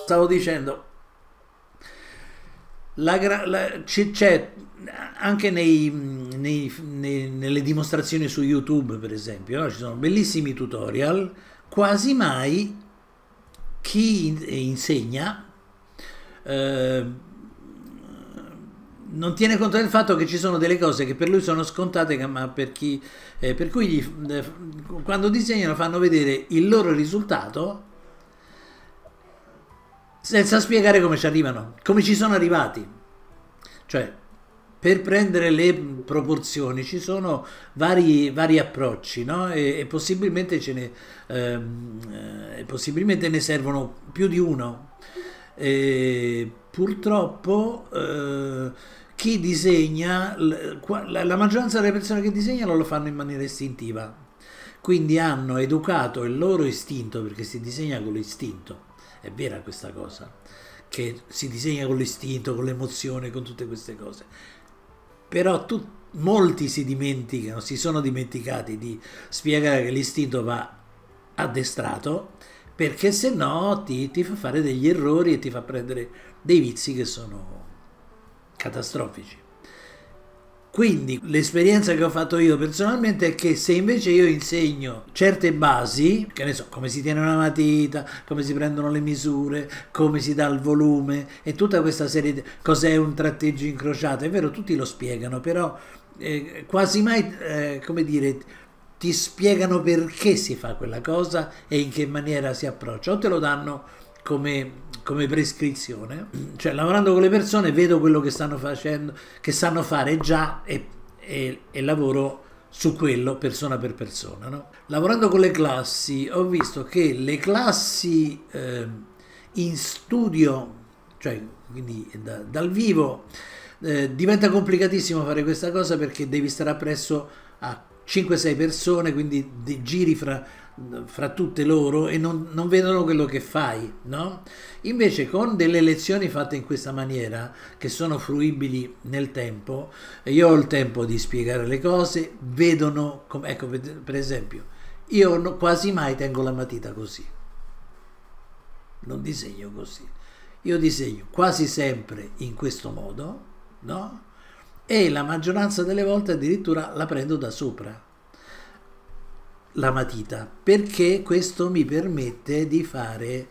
Stavo dicendo, c'è anche nelle dimostrazioni su YouTube, per esempio, no? Ci sono bellissimi tutorial, quasi mai chi insegna eh, non tiene conto del fatto che ci sono delle cose che per lui sono scontate, ma per cui quando disegnano fanno vedere il loro risultato senza spiegare come ci arrivano, come ci sono arrivati. Cioè, per prendere le proporzioni ci sono vari approcci, no? E possibilmente possibilmente ne servono più di uno. E purtroppo chi disegna, la maggioranza delle persone che disegnano lo fanno in maniera istintiva, quindi hanno educato il loro istinto, perché si disegna con l'istinto, è vera questa cosa, che si disegna con l'istinto, con l'emozione, con tutte queste cose. Però molti si sono dimenticati di spiegare che l'istinto va addestrato, perché se no ti fa fare degli errori e ti fa prendere dei vizi che sono catastrofici. Quindi l'esperienza che ho fatto io personalmente è che se invece io insegno certe basi, che ne so, come si tiene una matita, come si prendono le misure, come si dà il volume e tutta questa serie di cos'è un tratteggio incrociato, è vero, tutti lo spiegano, però quasi mai, come dire, ti spiegano perché si fa quella cosa e in che maniera si approccia, o te lo danno come prescrizione. Cioè, lavorando con le persone vedo quello che stanno facendo, che sanno fare già, e lavoro su quello persona per persona, no? Lavorando con le classi ho visto che le classi in studio, cioè quindi dal vivo, diventa complicatissimo fare questa cosa, perché devi stare appresso a 5-6 persone, quindi giri fra tutte loro e non vedono quello che fai, no? Invece con delle lezioni fatte in questa maniera, che sono fruibili nel tempo, io ho il tempo di spiegare le cose, vedono, ecco, per esempio, io quasi mai tengo la matita così, non disegno così, io disegno quasi sempre in questo modo, no? E la maggioranza delle volte addirittura la prendo da sopra la matita, perché questo mi permette di fare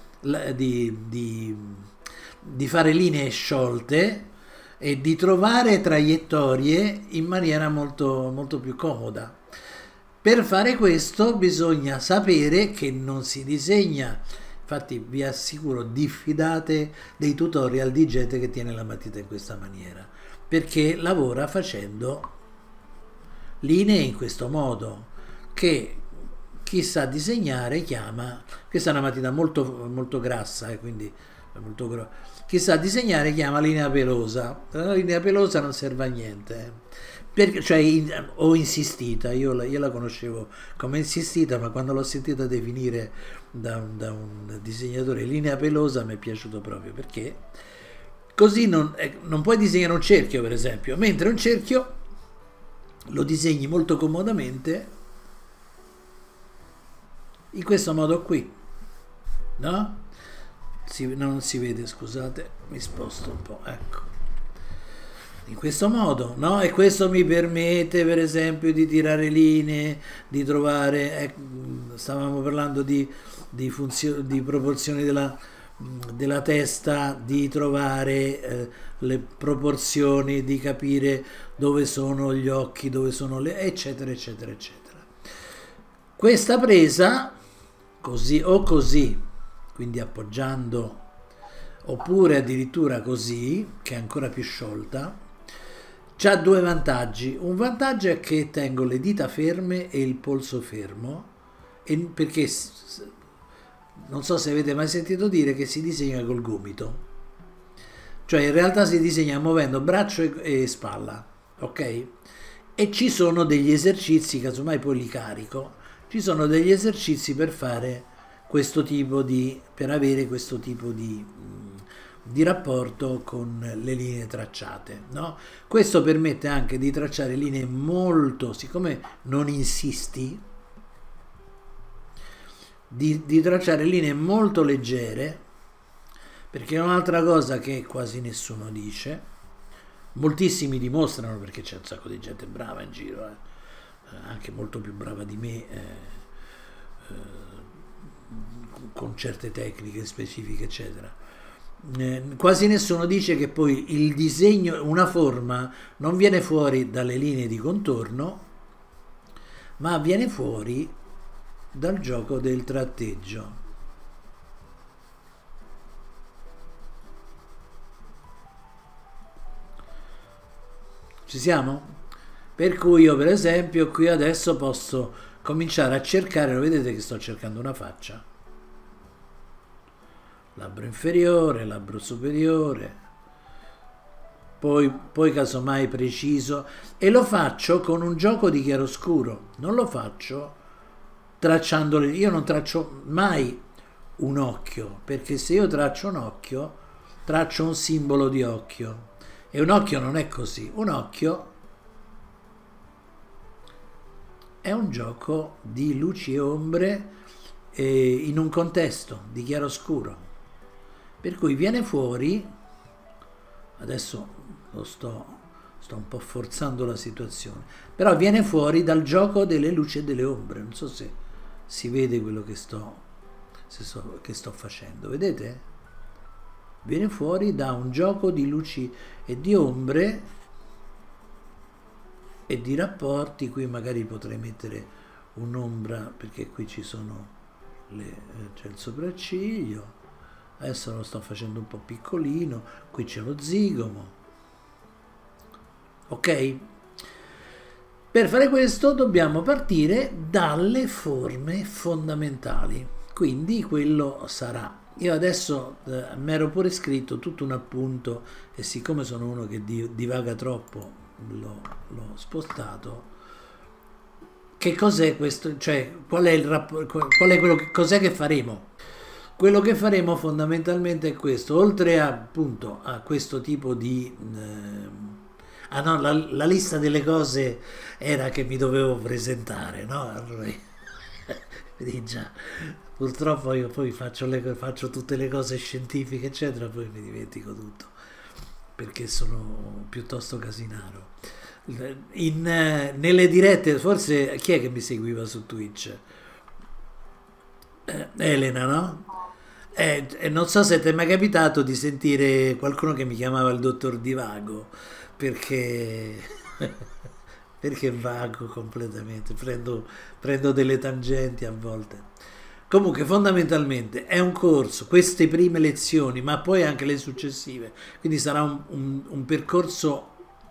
fare linee sciolte e di trovare traiettorie in maniera molto, molto più comoda. Per fare questo bisogna sapere che non si disegna, infatti vi assicuro, diffidate dei tutorial di gente che tiene la matita in questa maniera, perché lavora facendo linee in questo modo, che chi sa disegnare chiama, questa è una matita molto, molto grassa, quindi molto chi sa disegnare chiama linea pelosa. La linea pelosa non serve a niente, perché, cioè, ho insistita, io la conoscevo come insistita, ma quando l'ho sentita definire da un disegnatore linea pelosa mi è piaciuto proprio, perché così non puoi disegnare un cerchio, per esempio, mentre un cerchio lo disegni molto comodamente in questo modo qui, no? Non si vede, scusate, mi sposto un po', ecco, in questo modo, no? E questo mi permette, per esempio, di tirare linee, di trovare, stavamo parlando di proporzioni della testa, di trovare le proporzioni, di capire dove sono gli occhi, dove sono eccetera, eccetera, eccetera. Questa presa così o così, quindi appoggiando, oppure addirittura così, che è ancora più sciolta, c'ha due vantaggi. Un vantaggio è che tengo le dita ferme e il polso fermo, perché non so se avete mai sentito dire che si disegna col gomito, cioè in realtà si disegna muovendo braccio e spalla, ok? E ci sono degli esercizi, casomai poi li carico, ci sono degli esercizi per fare questo tipo per avere questo tipo di rapporto con le linee tracciate, no? Questo permette anche di tracciare linee molto, siccome non insisti, di tracciare linee molto leggere, Perché un'altra cosa che quasi nessuno dice, moltissimi dimostrano perché c'è un sacco di gente brava in giro, anche molto più brava di me, con certe tecniche specifiche, eccetera. Quasi nessuno dice che poi il disegno, una forma, non viene fuori dalle linee di contorno, ma viene fuori dal gioco del tratteggio. Ci siamo? Per cui io per esempio qui adesso posso cominciare a cercare, lo vedete che sto cercando una faccia, labbro inferiore, labbro superiore, poi casomai preciso, e lo faccio con un gioco di chiaroscuro, non lo faccio tracciandole, io non traccio mai un occhio, perché se io traccio un occhio, traccio un simbolo di occhio, e un occhio non è così, un occhio è un gioco di luci e ombre in un contesto di chiaroscuro, per cui viene fuori, adesso sto un po' forzando la situazione, però viene fuori dal gioco delle luci e delle ombre, non so se si vede quello che sto facendo, vedete? Viene fuori da un gioco di luci e di ombre e di rapporti. Qui magari potrei mettere un'ombra perché qui ci sono c'è il sopracciglio, adesso lo sto facendo un po' piccolino, qui c'è lo zigomo, ok? Per fare questo dobbiamo partire dalle forme fondamentali, quindi quello sarà. Io adesso mi ero pure scritto tutto un appunto e siccome sono uno che divaga troppo l'ho spostato. Che cos'è questo? Cioè, qual è il rapporto? Cos'è che faremo? Quello che faremo fondamentalmente è questo, oltre appunto a questo tipo di... ah no, la lista delle cose era che mi dovevo presentare, no? Allora, vedi già, purtroppo io poi faccio tutte le cose scientifiche, eccetera, poi mi dimentico tutto, perché sono piuttosto casinaro. Nelle dirette, forse chi è che mi seguiva su Twitch? Elena, no? Non so se ti è mai capitato di sentire qualcuno che mi chiamava il dottor Divago, perché, perché vago completamente, prendo delle tangenti a volte. Comunque fondamentalmente è un corso, queste prime lezioni, ma poi anche le successive, quindi sarà un percorso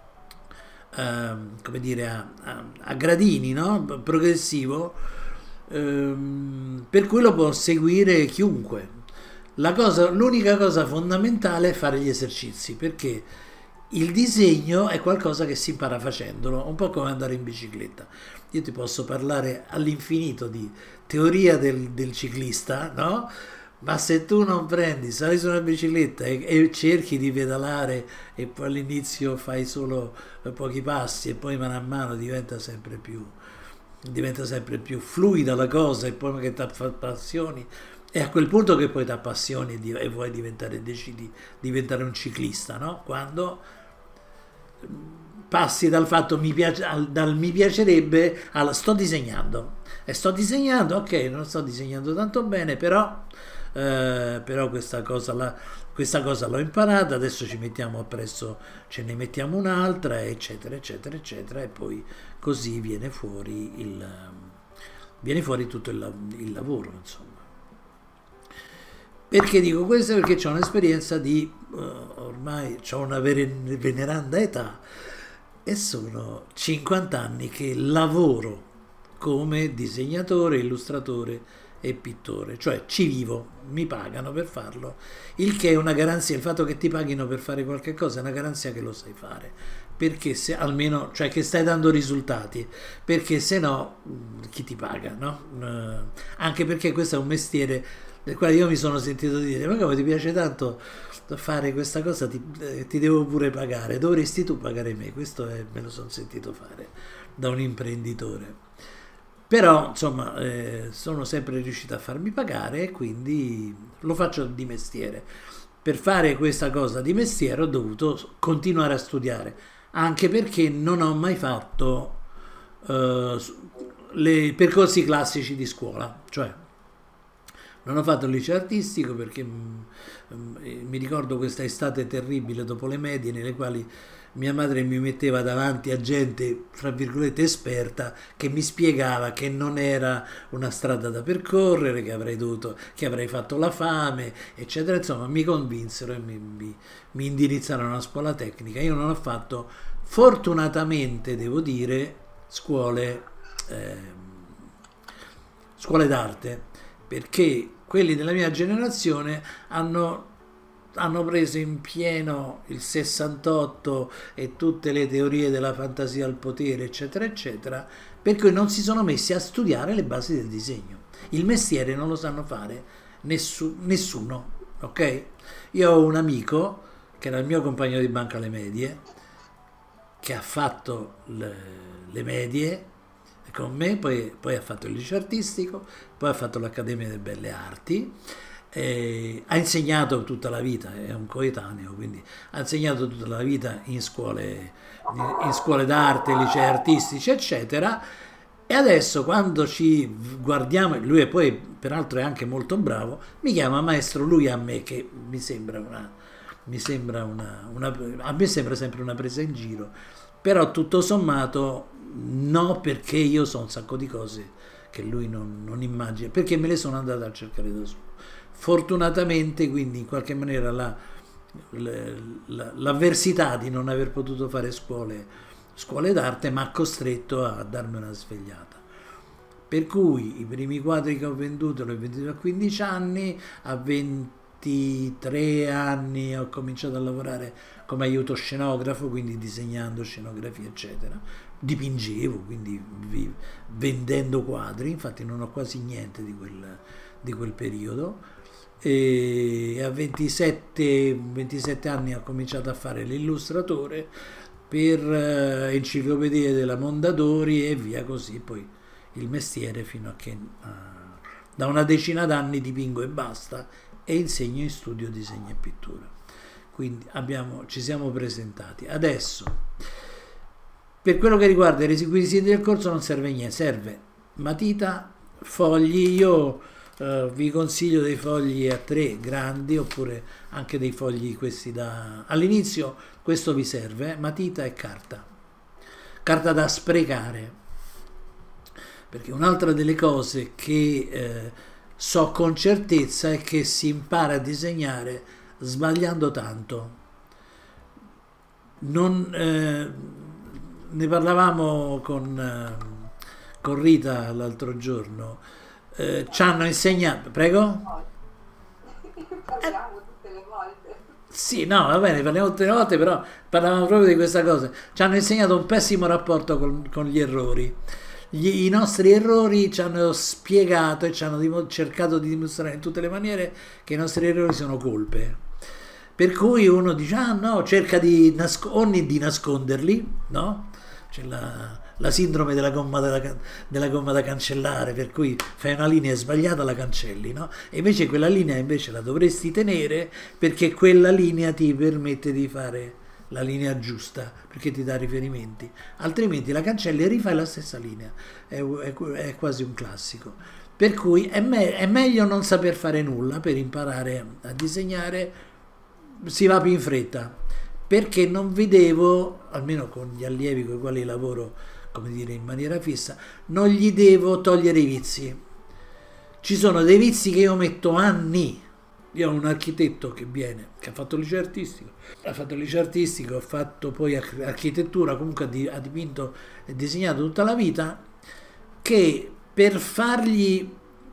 come dire, a gradini, no? Progressivo, per cui lo può seguire chiunque. L'unica cosa fondamentale è fare gli esercizi, perché il disegno è qualcosa che si impara facendolo, un po' come andare in bicicletta. Io ti posso parlare all'infinito di teoria del ciclista, no? Ma se tu non prendi, sali su una bicicletta e cerchi di pedalare e poi all'inizio fai solo pochi passi e poi mano a mano diventa sempre più fluida la cosa e poi che ti appassioni, è a quel punto che poi ti appassioni e vuoi decidi di diventare un ciclista, no? Quando passi dal fatto dal mi piacerebbe al sto disegnando e sto disegnando, ok, non sto disegnando tanto bene, però questa cosa l'ho imparata, adesso ci mettiamo appresso, ce ne mettiamo un'altra, eccetera, eccetera, eccetera, e poi così viene fuori tutto il lavoro, insomma. Perché dico questo? Perché ho un'esperienza di ormai ho una veneranda età e sono 50 anni che lavoro come disegnatore, illustratore e pittore, cioè ci vivo, mi pagano per farlo, il che è una garanzia. Il fatto che ti paghino per fare qualche cosa è una garanzia che lo sai fare, perché se almeno, cioè che stai dando risultati, perché se no chi ti paga, no? Anche perché questo è un mestiere del quale io mi sono sentito dire: ma come ti piace tanto fare questa cosa, ti devo pure pagare, dovresti tu pagare me. Me lo sono sentito fare da un imprenditore. Però insomma sono sempre riuscito a farmi pagare e quindi lo faccio di mestiere. per fare questa cosa di mestiere ho dovuto continuare a studiare, anche perché non ho mai fatto i percorsi classici di scuola, cioè non ho fatto il liceo artistico perché mi ricordo questa estate terribile dopo le medie nelle quali mia madre mi metteva davanti a gente, fra virgolette, esperta, che mi spiegava che non era una strada da percorrere, che avrei fatto la fame, eccetera. Insomma, mi convinsero e mi indirizzarono a una scuola tecnica. Io non ho fatto, fortunatamente, devo dire, scuole d'arte, perché quelli della mia generazione hanno preso in pieno il 68 e tutte le teorie della fantasia al potere, eccetera, eccetera, per cui non si sono messi a studiare le basi del disegno. Il mestiere non lo sanno fare nessuno, ok? Io ho un amico, che era il mio compagno di banca alle medie, che ha fatto le medie con me, poi ha fatto il liceo artistico, poi ha fatto l'Accademia delle Belle Arti, ha insegnato tutta la vita, è un coetaneo, quindi ha insegnato tutta la vita in scuole d'arte, licei artistici, eccetera. E adesso quando ci guardiamo, lui è poi peraltro è anche molto bravo, mi chiama maestro lui a me, che a me sembra sempre una presa in giro, però tutto sommato no, perché io so un sacco di cose che lui non immagina, perché me le sono andate a cercare da solo. Fortunatamente, quindi, in qualche maniera l'avversità di non aver potuto fare scuole d'arte mi ha costretto a darmi una svegliata. Per cui i primi quadri che ho venduto li ho venduti a 15 anni, a 23 anni ho cominciato a lavorare come aiuto scenografo, quindi disegnando scenografie, eccetera. Dipingevo, quindi vendendo quadri, infatti non ho quasi niente di quel periodo. E a 27 anni ho cominciato a fare l'illustratore per enciclopedie della Mondadori e via così, poi il mestiere fino a che da una decina d'anni dipingo e basta e insegno in studio disegno e pittura. Quindi ci siamo presentati. Adesso, per quello che riguarda i requisiti del corso non serve niente, serve matita, fogli. Io vi consiglio dei fogli A3 grandi oppure anche dei fogli questi all'inizio questo vi serve, matita e carta da sprecare, perché un'altra delle cose che so con certezza è che si impara a disegnare sbagliando tanto. Ne parlavamo con Rita l'altro giorno. Ci hanno insegnato, prego? Parliamo tutte le volte. Sì, no, va bene, parliamo tutte le volte, però parlavamo proprio di questa cosa. Ci hanno insegnato un pessimo rapporto con gli errori. I nostri errori ci hanno spiegato e ci hanno cercato di dimostrare in tutte le maniere che i nostri errori sono colpe. Per cui uno dice, ah no, cerca di nasconderli, no? C'è la sindrome della gomma da cancellare, per cui fai una linea sbagliata, la cancelli, no? E invece quella linea invece la dovresti tenere, perché quella linea ti permette di fare la linea giusta, perché ti dà riferimenti, altrimenti la cancelli e rifai la stessa linea. È quasi un classico. Per cui è meglio non saper fare nulla per imparare a disegnare, si va più in fretta, perché non vedevo, almeno con gli allievi con i quali lavoro, come dire, in maniera fissa, non gli devo togliere i vizi. Ci sono dei vizi che io metto anni. Io ho un architetto che ha fatto il liceo artistico, ha fatto poi architettura, comunque ha dipinto e disegnato tutta la vita, che per fargli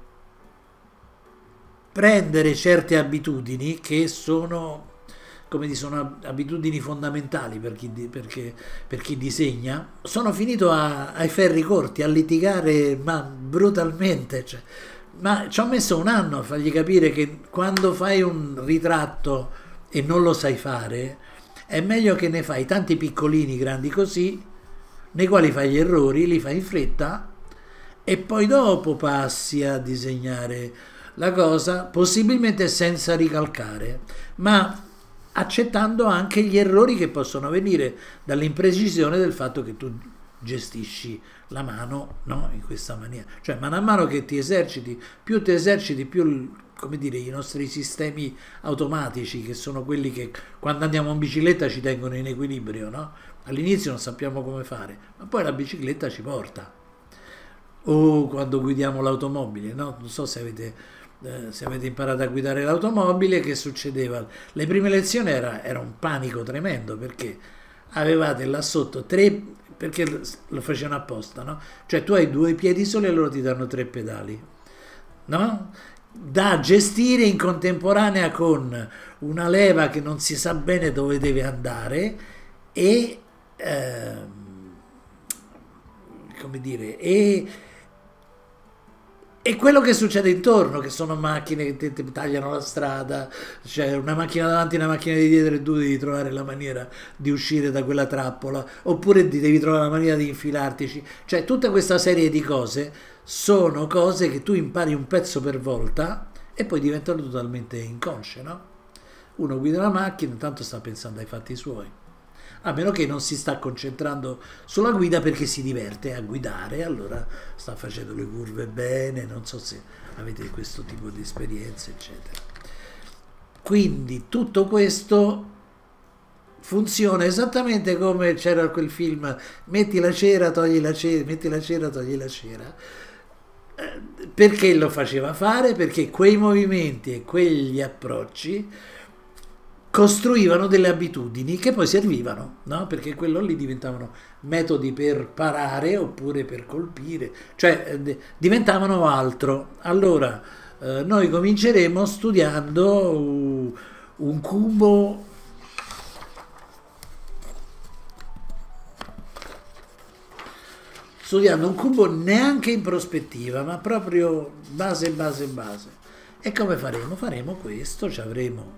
prendere certe abitudini che sono, come sono abitudini fondamentali per chi disegna, sono finito ai ferri corti, a litigare ma brutalmente, cioè, ma ci ho messo un anno a fargli capire che quando fai un ritratto e non lo sai fare, è meglio che ne fai tanti piccolini grandi così, nei quali fai gli errori, li fai in fretta e poi dopo passi a disegnare la cosa, possibilmente senza ricalcare, ma accettando anche gli errori che possono venire dall'imprecisione del fatto che tu gestisci la mano, no? In questa maniera. Cioè, mano a mano che ti eserciti, più, come dire, i nostri sistemi automatici, che sono quelli che quando andiamo in bicicletta ci tengono in equilibrio, no? All'inizio non sappiamo come fare, ma poi la bicicletta ci porta. O quando guidiamo l'automobile, no? Non so se avete imparato a guidare l'automobile, che succedeva? Le prime lezioni era un panico tremendo, perché avevate là sotto tre, perché lo facevano apposta, no? Cioè tu hai due piedi soli e loro ti danno tre pedali, no? Da gestire in contemporanea con una leva che non si sa bene dove deve andare e come dire, e quello che succede intorno, che sono macchine che ti tagliano la strada, c'è una macchina davanti e una macchina di dietro e tu devi trovare la maniera di uscire da quella trappola, oppure devi trovare la maniera di infilartici. Cioè tutta questa serie di cose sono cose che tu impari un pezzo per volta e poi diventano totalmente inconsce, no? Uno guida la macchina, intanto sta pensando ai fatti suoi. A meno che non si sta concentrando sulla guida perché si diverte a guidare, allora sta facendo le curve bene, non so se avete questo tipo di esperienze, eccetera. Quindi tutto questo funziona esattamente come c'era quel film metti la cera, togli la cera, metti la cera, togli la cera. Perché lo faceva fare? Perché quei movimenti e quegli approcci costruivano delle abitudini che poi servivano, no? Perché quello lì diventavano metodi per parare oppure per colpire, cioè diventavano altro. Allora, noi cominceremo studiando un cubo neanche in prospettiva, ma proprio base. E come faremo? Faremo questo, ci avremo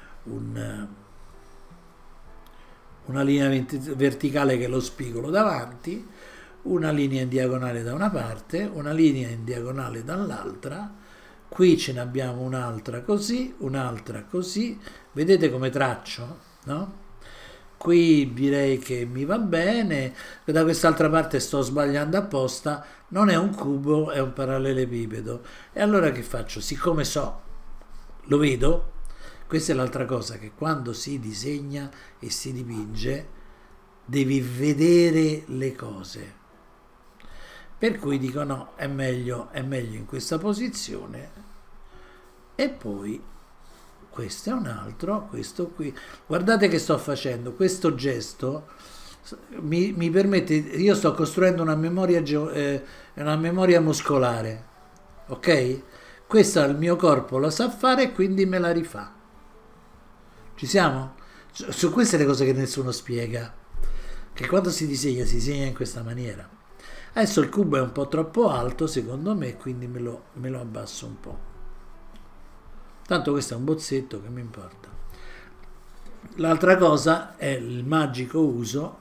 una linea verticale che è lo spigolo davanti, una linea in diagonale da una parte, una linea in diagonale dall'altra, qui ce ne abbiamo un'altra così, vedete come traccio, no? Qui direi che mi va bene, da quest'altra parte sto sbagliando apposta, non è un cubo, è un parallelepipedo. E allora che faccio? Siccome lo vedo. Questa è l'altra cosa, che quando si disegna e si dipinge devi vedere le cose. Per cui dico no, è meglio in questa posizione. E poi questo è un altro, questo qui. Guardate che sto facendo, questo gesto mi permette, io sto costruendo una memoria muscolare, ok? Questo il mio corpo lo sa fare e quindi me la rifà. Ci siamo? Su queste le cose che nessuno spiega, che quando si disegna in questa maniera. Adesso il cubo è un po' troppo alto secondo me, quindi me lo abbasso un po'. Tanto questo è un bozzetto, che mi importa. L'altra cosa è il magico uso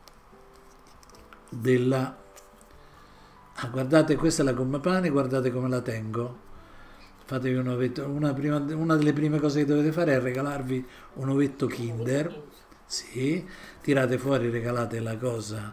della... guardate, questa è la gomma pane, guardate come la tengo. Fatevi un ovetto, una delle prime cose che dovete fare è regalarvi un ovetto Kinder, sì, tirate fuori, regalate la cosa,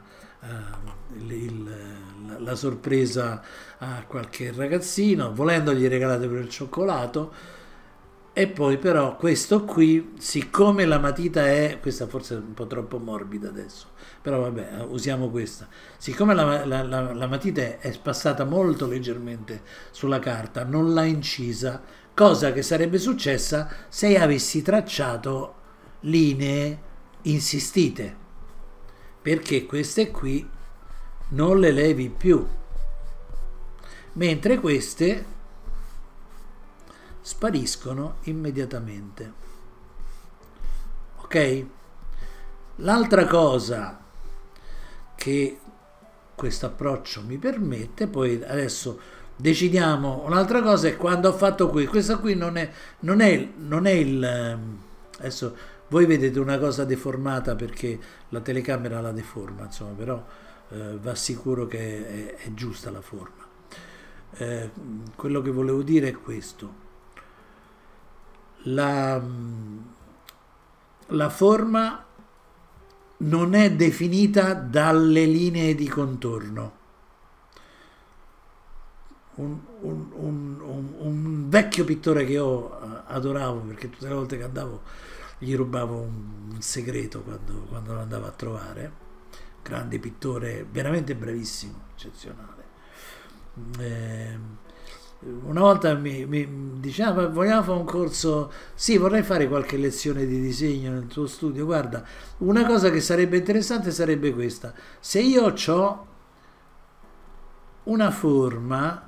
la sorpresa a qualche ragazzino, volendo gli regalate per il cioccolato. E poi però questo qui, siccome la matita questa forse è un po' troppo morbida adesso, però vabbè, usiamo questa. Siccome la matita è passata molto leggermente sulla carta, non l'ha incisa, cosa che sarebbe successa se avessi tracciato linee insistite, perché queste qui non le levi più, mentre queste spariscono immediatamente. Ok? L'altra cosa che questo approccio mi permette, poi adesso decidiamo, un'altra cosa è quando ho fatto questa qui non è il, adesso voi vedete una cosa deformata perché la telecamera la deforma, insomma, però va sicuro che è giusta la forma. Eh, quello che volevo dire è questo. La, la forma non è definita dalle linee di contorno. Un vecchio pittore che io adoravo, perché tutte le volte che andavo gli rubavo un segreto quando lo andavo a trovare, grande pittore, veramente bravissimo, eccezionale. Eh, una volta mi diceva: vogliamo fare un corso? Sì, vorrei fare qualche lezione di disegno nel tuo studio. Guarda, una cosa che sarebbe interessante sarebbe questa: se io ho una forma,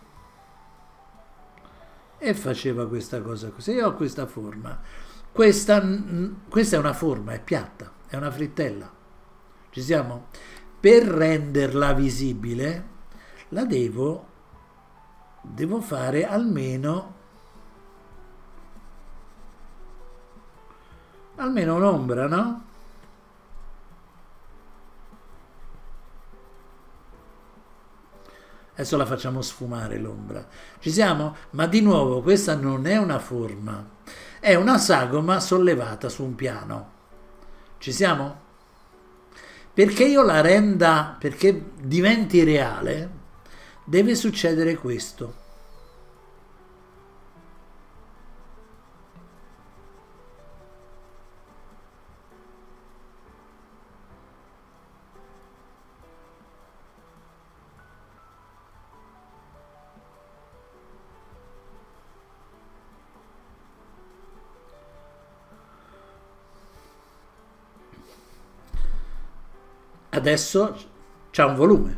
e faceva questa cosa così, io ho questa forma, questa è una forma, è piatta, è una frittella, ci siamo? Per renderla visibile la devo fare almeno un'ombra, no? Adesso la facciamo sfumare l'ombra. Ci siamo? Ma di nuovo, questa non è una forma, è una sagoma sollevata su un piano. Ci siamo? Perché io la renda, perché diventi reale, deve succedere questo. Adesso c'ha un volume,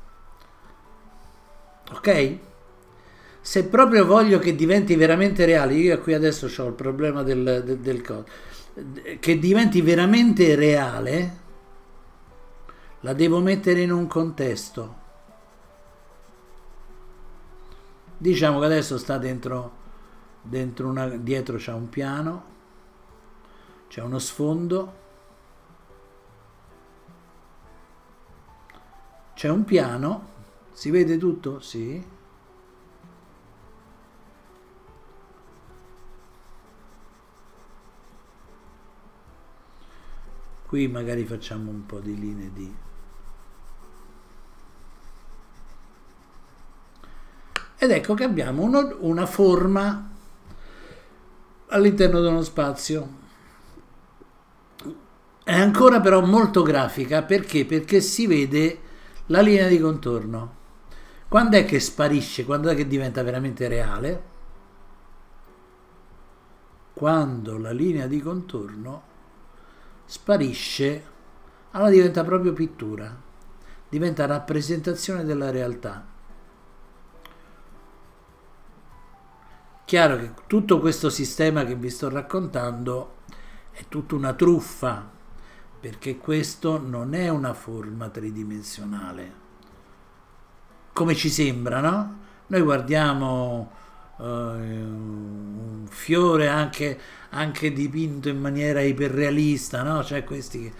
ok? Se proprio voglio che diventi veramente reale, io qui adesso ho il problema del coso, che diventi veramente reale, la devo mettere in un contesto. Diciamo che adesso sta dietro c'è un piano, c'è uno sfondo, c'è un piano, si vede tutto? Sì. Qui magari facciamo un po' di linee di... Ed ecco che abbiamo una forma all'interno di uno spazio. È ancora però molto grafica, perché? Perché si vede la linea di contorno. Quando è che sparisce? Quando è che diventa veramente reale? Quando la linea di contorno sparisce, allora diventa proprio pittura, diventa rappresentazione della realtà. Chiaro che tutto questo sistema che vi sto raccontando è tutta una truffa, perché questo non è una forma tridimensionale, come ci sembra, no? Noi guardiamo un fiore anche dipinto in maniera iperrealista, no? Cioè questi che...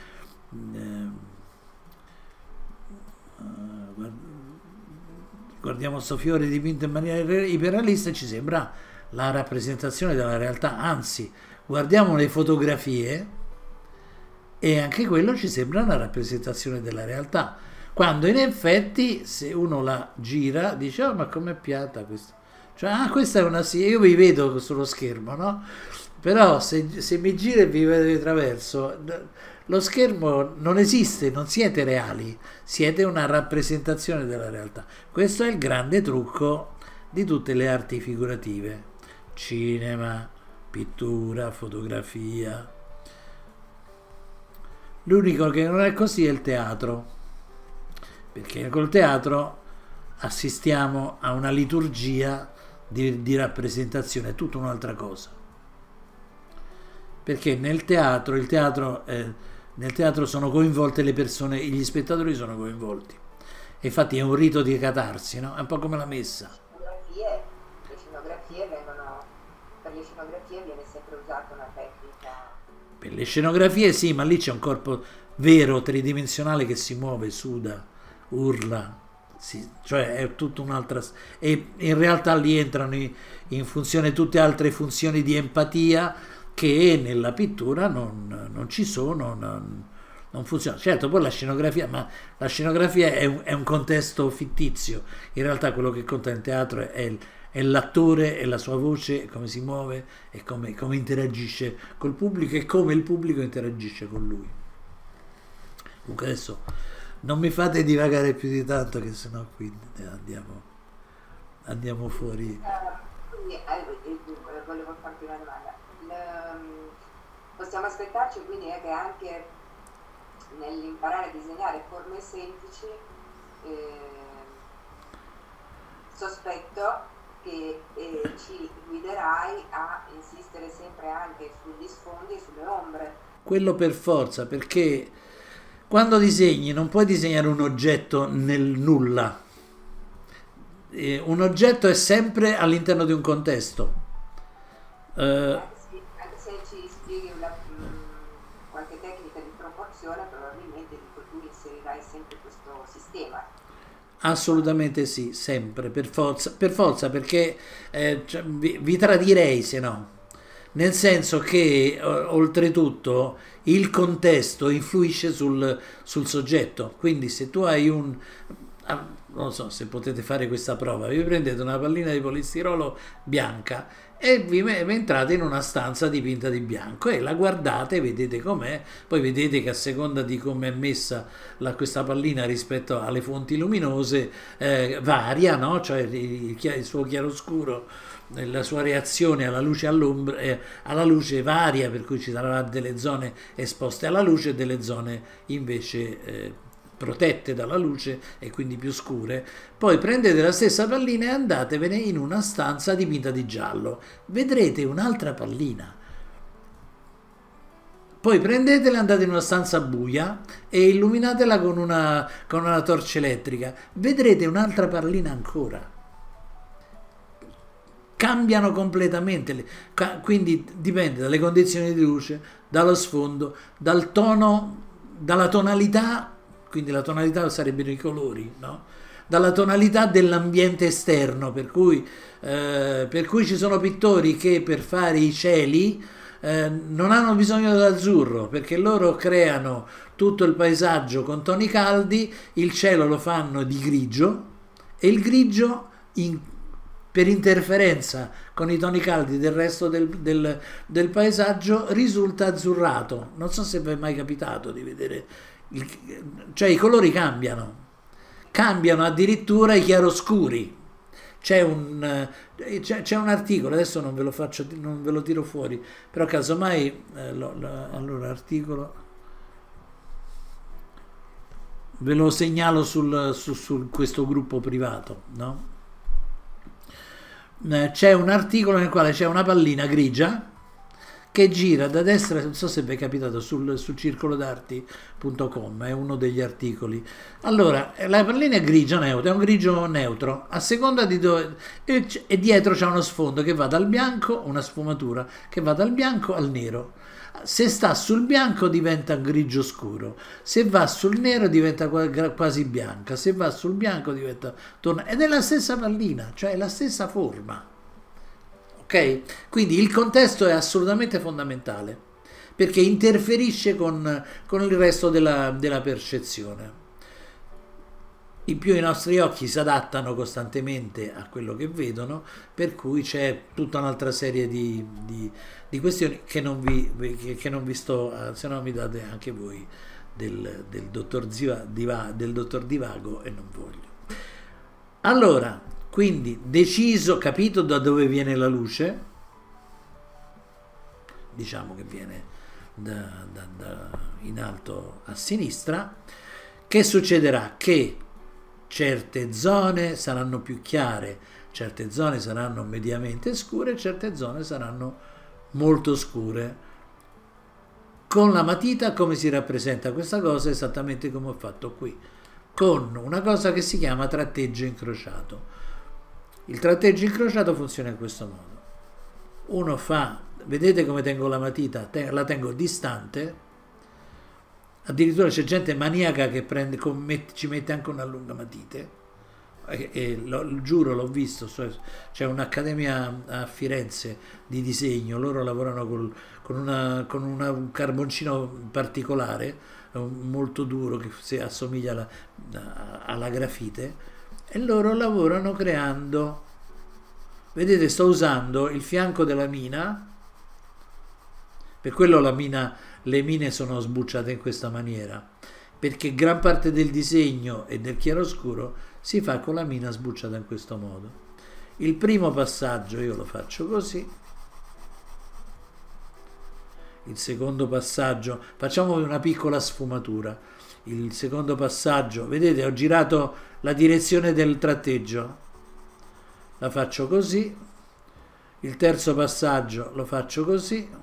guardiamo questo fiore dipinto in maniera iperrealista e ci sembra la rappresentazione della realtà, anzi, guardiamo le fotografie e anche quello ci sembra una rappresentazione della realtà, quando in effetti se uno la gira dice: oh, ma com'è piatta questa, cioè questa è una, sì, io vi vedo sullo schermo, no? Però se mi giro e vi vedo di traverso, lo schermo non esiste, non siete reali, siete una rappresentazione della realtà. Questo è il grande trucco di tutte le arti figurative: cinema, pittura, fotografia. L'unico che non è così è il teatro, perché col teatro assistiamo a una liturgia di rappresentazione, è tutta un'altra cosa. Perché nel teatro sono coinvolte le persone, gli spettatori sono coinvolti. E infatti è un rito di catarsi, no? È un po' come la messa. Le scenografie vengono, per le scenografie viene sempre usata una tecnica. Per le scenografie sì, ma lì c'è un corpo vero, tridimensionale, che si muove, suda, urla. Sì, cioè è tutta un'altra... E in realtà lì entrano in funzione tutte altre funzioni di empatia che nella pittura non ci sono, non funziona. Certo, poi la scenografia, ma la scenografia è un contesto fittizio. In realtà quello che conta in teatro è l'attore e la sua voce, e come si muove e come interagisce col pubblico e come il pubblico interagisce con lui. Comunque adesso non mi fate divagare più di tanto che sennò qui andiamo fuori. Quindi volevo farti una domanda. Possiamo aspettarci quindi che anche nell'imparare a disegnare forme semplici, sospetto che ci guiderai a insistere sempre anche sugli sfondi e sulle ombre. Quello per forza, perché quando disegni non puoi disegnare un oggetto nel nulla. Un oggetto è sempre all'interno di un contesto. Sì, anche se ci spieghi qualche tecnica di proporzione, probabilmente dico, tu inserirai sempre questo sistema. Assolutamente sì, sempre, per forza perché cioè, vi tradirei se no. Nel senso che oltretutto il contesto influisce sul soggetto, quindi se tu hai non so se potete fare questa prova, vi prendete una pallina di polistirolo bianca e vi entrate in una stanza dipinta di bianco e la guardate, vedete com'è, poi vedete che a seconda di come è messa questa pallina rispetto alle fonti luminose varia, no? Cioè il suo chiaroscuro, la sua reazione alla luce e all'ombra, alla luce varia, per cui ci saranno delle zone esposte alla luce e delle zone invece protette dalla luce e quindi più scure. Poi prendete la stessa pallina e andatevene in una stanza dipinta di giallo, vedrete un'altra pallina. Poi prendetela, andate in una stanza buia e illuminatela con una torcia elettrica, vedrete un'altra pallina ancora. Cambiano completamente, quindi dipende dalle condizioni di luce, dallo sfondo, dal tono, dalla tonalità, quindi la tonalità sarebbero i colori, no? Dalla tonalità dell'ambiente esterno, per cui ci sono pittori che per fare i cieli non hanno bisogno dell'azzurro, perché loro creano tutto il paesaggio con toni caldi, il cielo lo fanno di grigio e il grigio per interferenza con i toni caldi del resto del paesaggio risulta azzurrato. Non so se vi è mai capitato di vedere, cioè i colori cambiano addirittura i chiaroscuri. C'è un articolo, adesso non ve lo tiro fuori, però casomai allora articolo ve lo segnalo su questo gruppo privato, no? C'è un articolo nel quale c'è una pallina grigia che gira da destra, non so se vi è capitato, sul circolodarti.com, è uno degli articoli. Allora, la pallina è grigia neutro, è un grigio neutro, a seconda di dove... E dietro c'è uno sfondo che va dal bianco, una sfumatura, che va dal bianco al nero. Se sta sul bianco diventa grigio scuro, se va sul nero diventa quasi bianca, se va sul bianco diventa... Ed è la stessa pallina, cioè è la stessa forma. Okay? Quindi il contesto è assolutamente fondamentale perché interferisce con il resto della percezione. In più i nostri occhi si adattano costantemente a quello che vedono, per cui c'è tutta un'altra serie di questioni che non vi sto, se no mi date anche voi del dottor Divago e non voglio. Allora, quindi deciso, capito da dove viene la luce, diciamo che viene in alto a sinistra, che succederà? Che certe zone saranno più chiare, certe zone saranno mediamente scure, certe zone saranno molto scure. Con la matita come si rappresenta questa cosa? Esattamente come ho fatto qui, con una cosa che si chiama tratteggio incrociato. Il tratteggio incrociato funziona in questo modo. Uno fa, vedete come tengo la matita? La tengo distante, addirittura c'è gente maniaca che ci mette anche una lunga matite, giuro, l'ho visto, c'è un'accademia a Firenze di disegno, loro lavorano un carboncino particolare, molto duro, che assomiglia alla grafite, e loro lavorano creando, vedete, sto usando il fianco della mina, per quello le mine sono sbucciate in questa maniera, perché gran parte del disegno e del chiaroscuro si fa con la mina sbucciata in questo modo. Il primo passaggio io lo faccio così, il secondo passaggio, facciamo una piccola sfumatura, il secondo passaggio, vedete, ho girato la direzione del tratteggio, la faccio così, il terzo passaggio lo faccio così,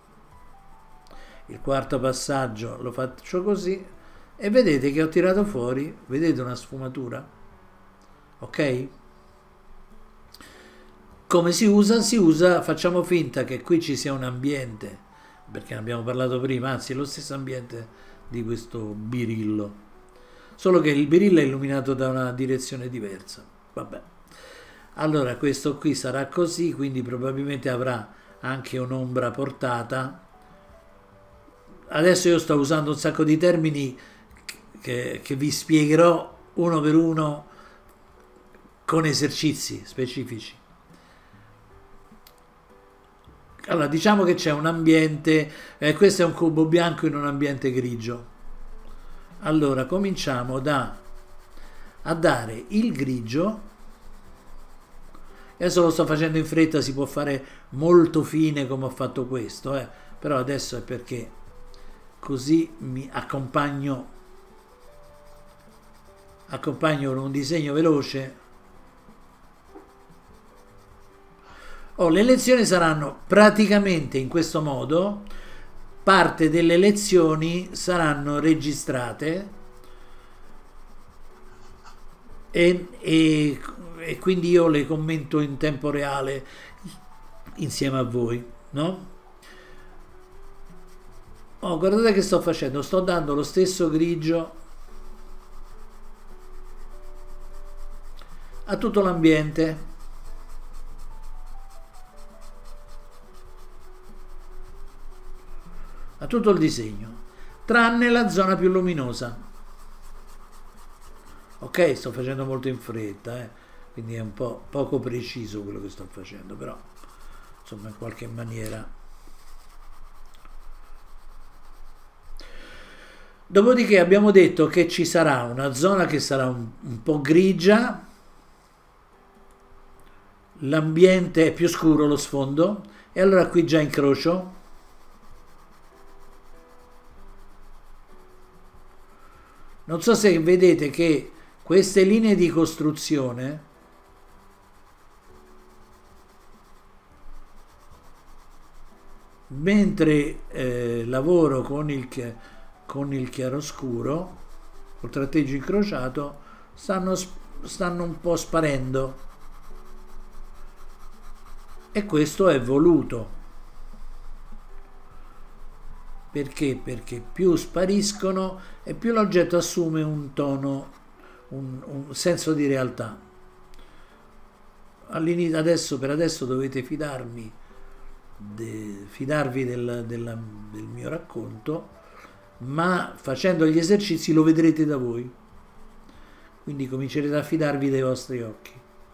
il quarto passaggio lo faccio così, e vedete che ho tirato fuori, vedete, una sfumatura, ok? Come si usa? Si usa, facciamo finta che qui ci sia un ambiente, perché ne abbiamo parlato prima, anzi lo stesso ambiente di questo birillo, solo che il birillo è illuminato da una direzione diversa, vabbè. Allora questo qui sarà così, quindi probabilmente avrà anche un'ombra portata. Adesso io sto usando un sacco di termini che vi spiegherò uno per uno con esercizi specifici. Allora, diciamo che c'è un ambiente, questo è un cubo bianco in un ambiente grigio. Allora, cominciamo a dare il grigio. Adesso lo sto facendo in fretta, si può fare molto fine come ho fatto questo, però adesso è perché così mi accompagno con un disegno veloce. Le lezioni saranno praticamente in questo modo, parte delle lezioni saranno registrate e quindi io le commento in tempo reale insieme a voi, no? Guardate che sto facendo, sto dando lo stesso grigio a tutto l'ambiente, a tutto il disegno, tranne la zona più luminosa. Ok, sto facendo molto in fretta, quindi è un po' poco preciso quello che sto facendo, però insomma in qualche maniera. Dopodiché abbiamo detto che ci sarà una zona che sarà un po' grigia, l'ambiente è più scuro, lo sfondo, e allora qui già incrocio. Non so se vedete che queste linee di costruzione mentre lavoro con il chiaroscuro, col tratteggio incrociato, stanno un po' sparendo, e questo è voluto. Perché? Perché più spariscono e più l'oggetto assume un tono, un senso di realtà. Per adesso dovete fidarvi del mio racconto, ma facendo gli esercizi lo vedrete da voi, quindi comincerete a fidarvi dei vostri occhi.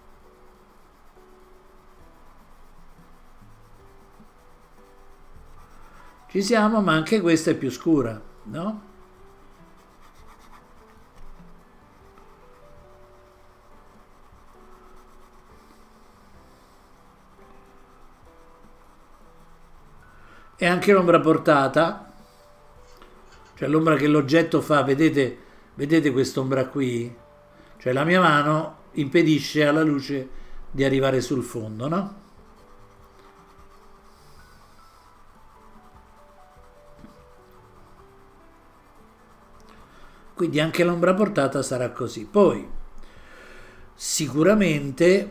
Ci siamo, ma anche questa è più scura, no? E anche l'ombra portata, cioè l'ombra che l'oggetto fa, vedete quest'ombra qui? Cioè la mia mano impedisce alla luce di arrivare sul fondo, no? Quindi anche l'ombra portata sarà così. Poi sicuramente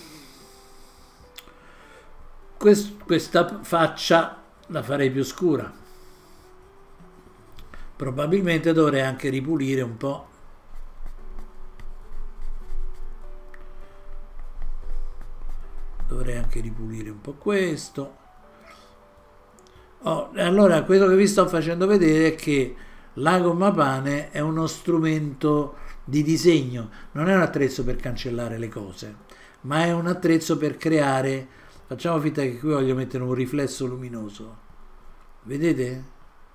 questa faccia la farei più scura. Probabilmente dovrei anche ripulire un po' anche ripulire un po' questo. Allora, quello che vi sto facendo vedere è che la gomma pane è uno strumento di disegno, non è un attrezzo per cancellare le cose, ma è un attrezzo per creare. Facciamo finta che qui voglio mettere un riflesso luminoso, vedete?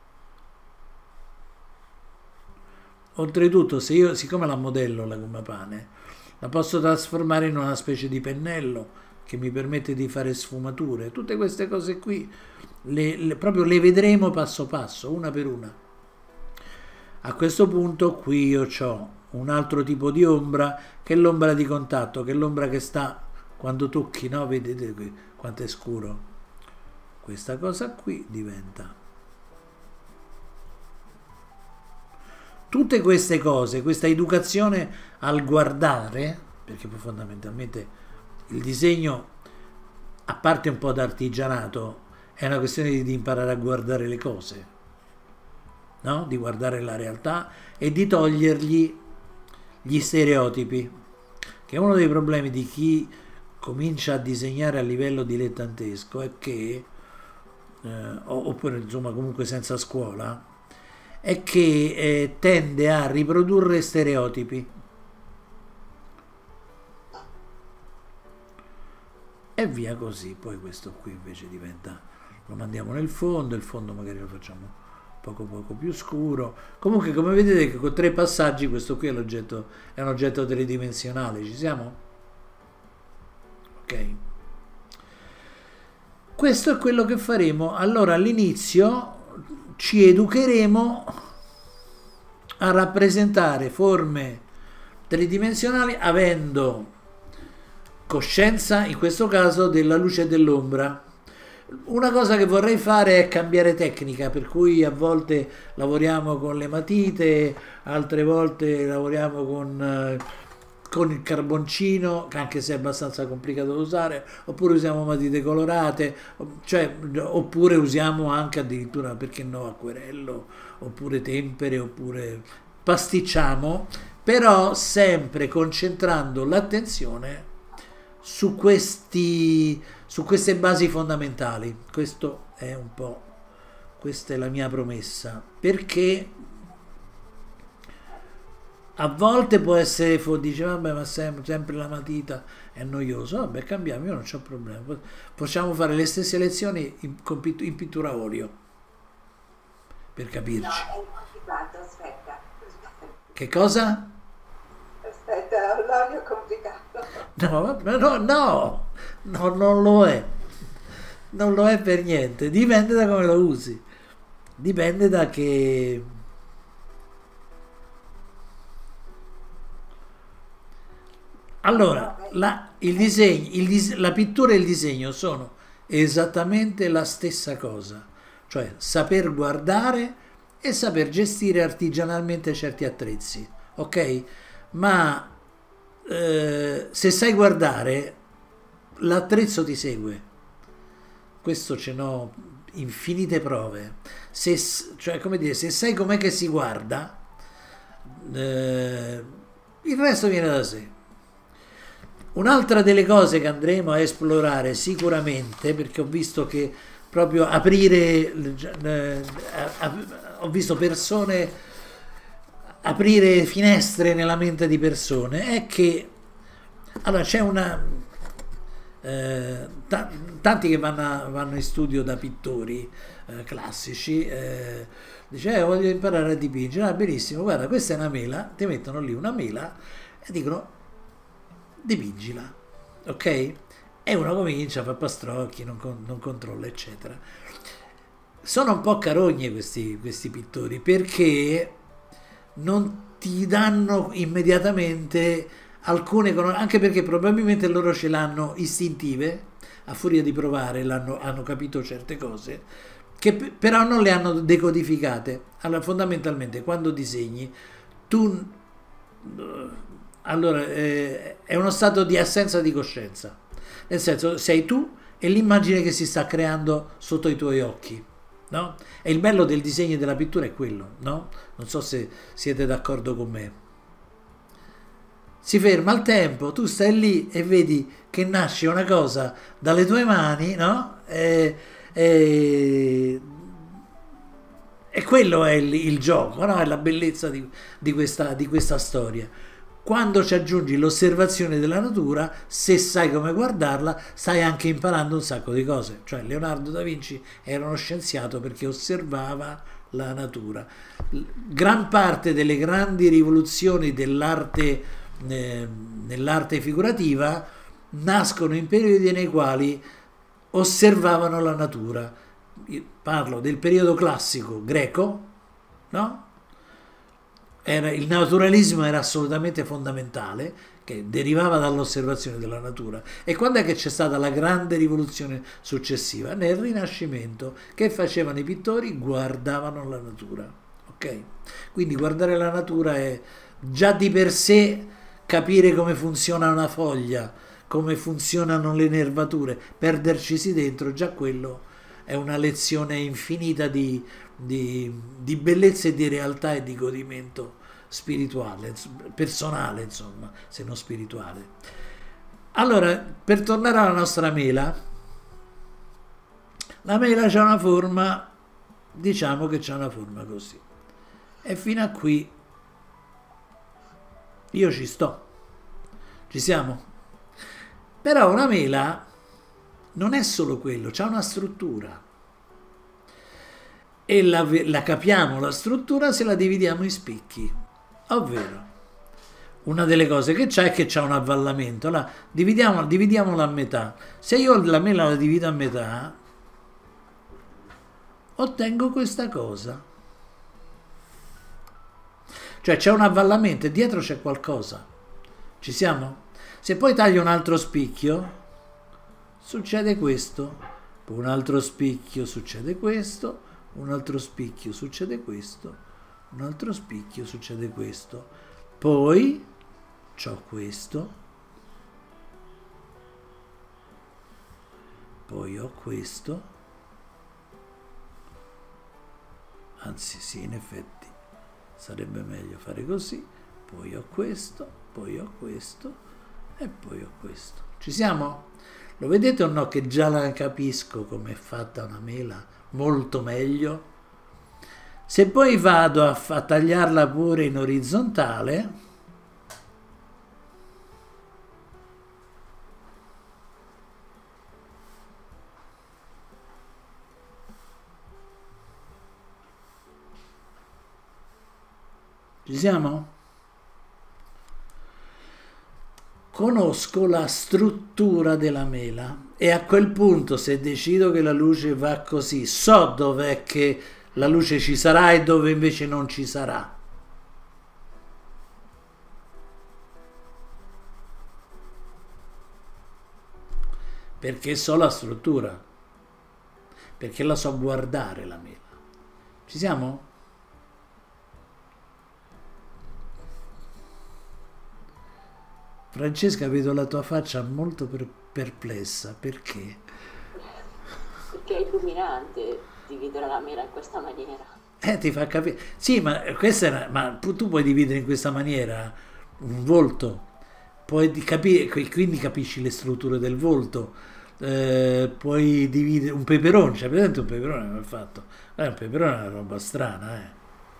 Oltretutto, se io, siccome la modello la gomma pane, la posso trasformare in una specie di pennello che mi permette di fare sfumature. Tutte queste cose qui proprio le vedremo passo passo, una per una. A questo punto qui io ho un altro tipo di ombra, che è l'ombra di contatto, che è l'ombra che sta quando tocchi, no? Vedete qui quanto è scuro? Questa cosa qui diventa. Tutte queste cose, questa educazione al guardare, perché poi fondamentalmente il disegno, a parte un po' d'artigianato, è una questione di imparare a guardare le cose, no? Di guardare la realtà e di togliergli gli stereotipi, che è uno dei problemi di chi comincia a disegnare a livello dilettantesco, è che, oppure insomma comunque senza scuola, è che tende a riprodurre stereotipi. E via così. Poi questo qui invece diventa, lo mandiamo nel fondo, il fondo magari lo facciamo poco più scuro. Comunque, come vedete, che con 3 passaggi questo qui è un oggetto tridimensionale. Ci siamo? Ok. Questo è quello che faremo. Allora, all'inizio ci educheremo a rappresentare forme tridimensionali avendo coscienza, in questo caso, della luce e dell'ombra. Una cosa che vorrei fare è cambiare tecnica, per cui a volte lavoriamo con le matite, altre volte lavoriamo con il carboncino, anche se è abbastanza complicato da usare, oppure usiamo matite colorate, cioè, oppure usiamo anche addirittura, perché no, acquerello, oppure tempere, oppure pasticciamo, però sempre concentrando l'attenzione su queste basi fondamentali. Questo è un po', questa è la mia promessa, perché a volte può essere, dice vabbè, ma sempre la matita è noioso, vabbè, cambiamo, io non c'ho problema, possiamo fare le stesse lezioni in pittura a olio, per capirci. No, è complicato, aspetta. Che cosa? Aspetta, l'olio è complicato. No, non lo è. Non lo è per niente. Dipende da come lo usi. Dipende da che... Allora, la pittura e il disegno sono esattamente la stessa cosa. Cioè, saper guardare e saper gestire artigianalmente certi attrezzi. Ok? Ma se sai guardare, l'attrezzo ti segue. Questo ce n'ho infinite prove. Cioè, come dire, se sai com'è che si guarda, il resto viene da sé. Un'altra delle cose che andremo a esplorare sicuramente, perché ho visto che proprio ho visto persone aprire finestre nella mente di persone, è che allora c'è tanti che vanno in studio da pittori classici, dice voglio imparare a dipingere, benissimo, guarda, questa è una mela, ti mettono lì una mela e dicono dipingila, ok? E uno comincia, fa pastrocchi, non controlla, eccetera. Sono un po' carogne questi pittori, perché non ti danno immediatamente alcune, anche perché probabilmente loro ce l'hanno istintive, a furia di provare hanno capito certe cose, che però non le hanno decodificate. Allora, fondamentalmente, quando disegni, tu... Allora, è uno stato di assenza di coscienza, nel senso, sei tu e l'immagine che si sta creando sotto i tuoi occhi, no? E il bello del disegno e della pittura è quello, no? Non so se siete d'accordo con me. si ferma il tempo, tu stai lì e vedi che nasce una cosa dalle tue mani, no? E quello è il gioco, no? È la bellezza di questa storia. Quando ci aggiungi l'osservazione della natura, se sai come guardarla, stai anche imparando un sacco di cose. Cioè Leonardo da Vinci era uno scienziato perché osservava la natura. Gran parte delle grandi rivoluzioni dell'arte, nell'arte figurativa, nascono in periodi nei quali osservavano la natura. Io parlo del periodo classico greco, no? Il naturalismo era assolutamente fondamentale, che derivava dall'osservazione della natura. E quando è che c'è stata la grande rivoluzione successiva? Nel Rinascimento. Che facevano i pittori? Guardavano la natura. Ok? Quindi guardare la natura è già di per sé capire come funziona una foglia, come funzionano le nervature, perdercisi dentro, già quello è una lezione infinita di bellezza e di realtà e di godimento spirituale, personale, insomma, se non spirituale. Allora, per tornare alla nostra mela, la mela c'ha una forma, diciamo che c'ha una forma così. E fino a qui io ci sto. Ci siamo? Però una mela non è solo quello, c'ha una struttura. E la capiamo la struttura se la dividiamo in spicchi. Ovvero, una delle cose che c'è è che c'ha un avvallamento. Dividiamola a metà. Se io la mela la divido a metà, ottengo questa cosa. Cioè c'è un avvallamento e dietro c'è qualcosa. Ci siamo? Se poi taglio un altro spicchio, succede questo. Poi un altro spicchio, succede questo. Un altro spicchio, succede questo. Un altro spicchio, succede questo. Poi c'ho questo. Poi ho questo. Anzi, sì, in effetti sarebbe meglio fare così. Poi ho questo, poi ho questo e poi ho questo. Ci siamo? Lo vedete o no che già la capisco come è fatta una mela molto meglio? Se poi vado a tagliarla pure in orizzontale, ci siamo? Conosco la struttura della mela e a quel punto, se decido che la luce va così, so dov'è che la luce ci sarà e dove invece non ci sarà. Perché so la struttura, perché la so guardare la mela. Ci siamo? Francesca, vedo la tua faccia molto perplessa, perché? Perché è illuminante dividere la mela in questa maniera. Ti fa capire. Sì, ma questa ma tu puoi dividere in questa maniera un volto, puoi capire, quindi capisci le strutture del volto, puoi dividere un peperone, cioè presente un peperone come è fatto? Un peperone è una roba strana,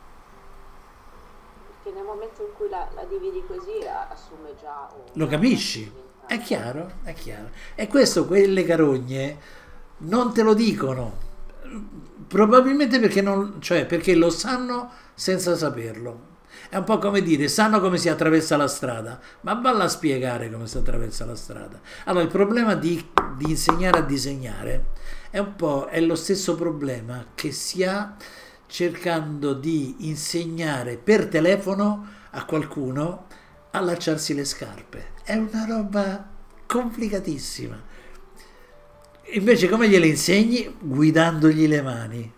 Perché nel momento in cui la dividi così assume già Lo capisci? È chiaro, è chiaro. E questo quelle carogne non te lo dicono. Probabilmente perché non, cioè perché lo sanno senza saperlo. È un po' come dire, sanno come si attraversa la strada, ma valla a spiegare come si attraversa la strada. Allora, il problema di insegnare a disegnare è lo stesso problema che si ha cercando di insegnare per telefono a qualcuno a allacciarsi le scarpe. È una roba complicatissima. Invece come gliele insegni? Guidandogli le mani.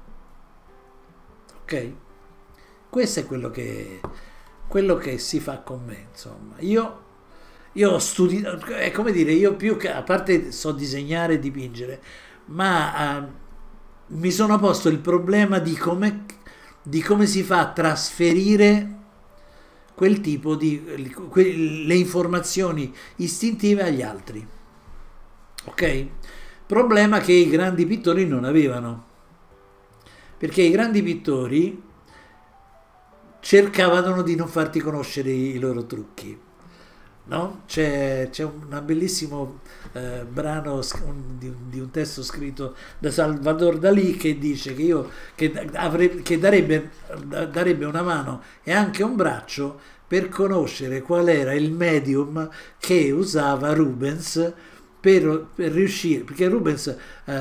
Ok? Questo è quello che si fa con me, insomma. Io ho studiato, è come dire, io più che, a parte so disegnare e dipingere, ma mi sono posto il problema di come si fa a trasferire quel tipo di le informazioni istintive agli altri. Ok? Problema che i grandi pittori non avevano, perché i grandi pittori cercavano di non farti conoscere i loro trucchi. No? C'è un bellissimo brano di un testo scritto da Salvador Dalì che dice che darebbe una mano e anche un braccio per conoscere qual era il medium che usava Rubens per riuscire, perché Rubens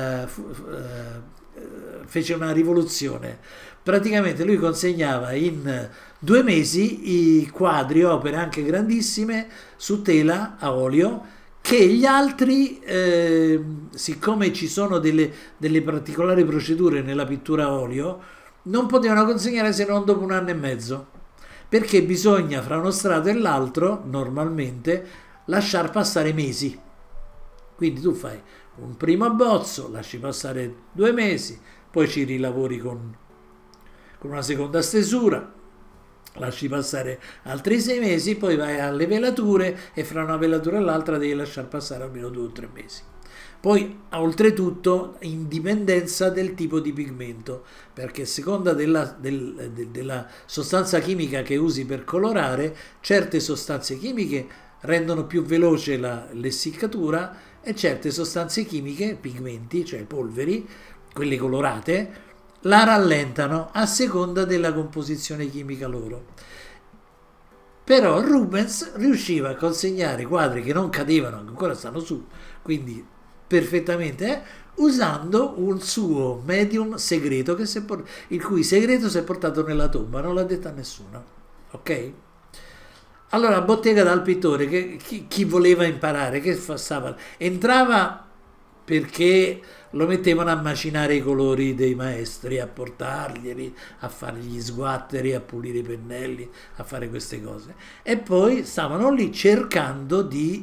fece una rivoluzione. Praticamente lui consegnava in 2 mesi i quadri, opere anche grandissime, su tela a olio, che gli altri, siccome ci sono delle particolari procedure nella pittura a olio, non potevano consegnare se non dopo 1 anno e mezzo, perché bisogna fra uno strato e l'altro, normalmente, lasciar passare mesi. Quindi tu fai un primo abbozzo, lasci passare 2 mesi, poi ci rilavori con una seconda stesura, lasci passare altri 6 mesi, poi vai alle velature e fra una velatura e l'altra devi lasciar passare almeno 2 o 3 mesi. Poi, oltretutto, in dipendenza del tipo di pigmento, perché a seconda della sostanza chimica che usi per colorare, certe sostanze chimiche rendono più veloce l'essiccatura e certe sostanze chimiche, pigmenti, cioè polveri, quelle colorate, la rallentano a seconda della composizione chimica loro. Però Rubens riusciva a consegnare quadri che non cadevano, che ancora stanno su, quindi perfettamente, usando un suo medium segreto, il cui segreto si è portato nella tomba, non l'ha detto a nessuno. Ok? Allora, bottega dal pittore, chi voleva imparare, che stava? Entrava perché lo mettevano a macinare i colori dei maestri, a portarglieli, a fare gli sguatteri, a pulire i pennelli, a fare queste cose. E poi stavano lì cercando di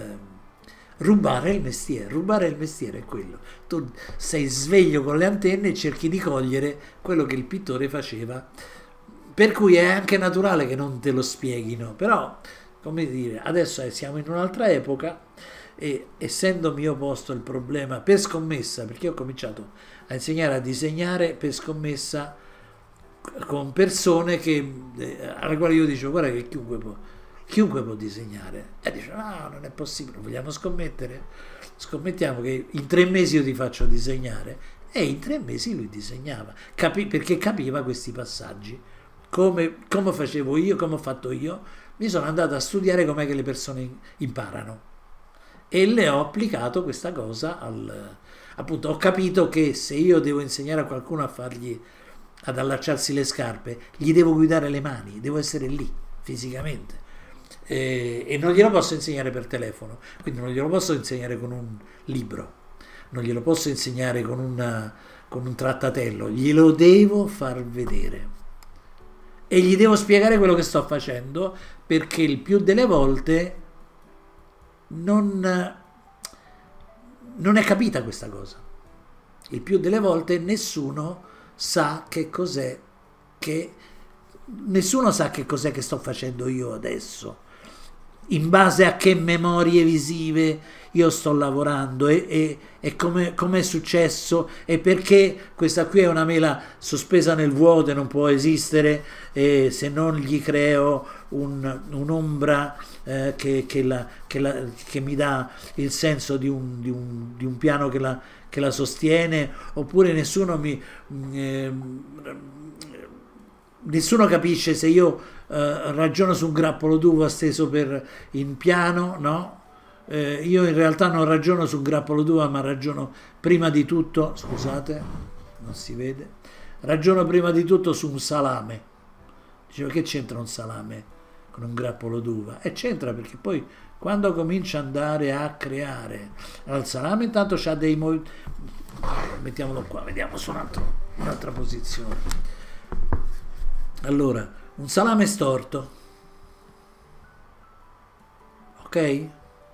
rubare il mestiere. Rubare il mestiere è quello. Tu sei sveglio con le antenne e cerchi di cogliere quello che il pittore faceva. Per cui è anche naturale che non te lo spieghino. Però, come dire, adesso siamo in un'altra epoca, e essendomi io posto il problema per scommessa, perché ho cominciato a insegnare a disegnare per scommessa con persone alle quali io dicevo: guarda che chiunque può disegnare, e dice: no, non è possibile, vogliamo scommettere? Scommettiamo che in 3 mesi io ti faccio disegnare. E in 3 mesi lui disegnava, perché capiva questi passaggi, come facevo io, come ho fatto io. Mi sono andato a studiare com'è che le persone imparano e le ho applicato questa cosa appunto. Ho capito che se io devo insegnare a qualcuno ad allacciarsi le scarpe, gli devo guidare le mani, devo essere lì fisicamente, e non glielo posso insegnare per telefono, quindi non glielo posso insegnare con un libro, non glielo posso insegnare con un trattatello, glielo devo far vedere e gli devo spiegare quello che sto facendo, perché il più delle volte non è capita questa cosa. Il più delle volte nessuno sa che cos'è che sto facendo io adesso, in base a che memorie visive io sto lavorando, e come è successo, e perché questa qui è una mela sospesa nel vuoto e non può esistere se non gli creo un'ombra che mi dà il senso di un piano che la sostiene, oppure nessuno capisce se io ragiono su un grappolo d'uva steso in piano, no? Io in realtà non ragiono su un grappolo d'uva, ma ragiono prima di tutto, scusate, non si vede, ragiono prima di tutto su un salame. Dicevo, che c'entra un salame con un grappolo d'uva? E c'entra, perché poi quando comincia ad andare a creare, allora, il salame intanto c'ha dei movimenti, mettiamolo qua, vediamo su un'altra posizione. Allora, un salame storto, ok?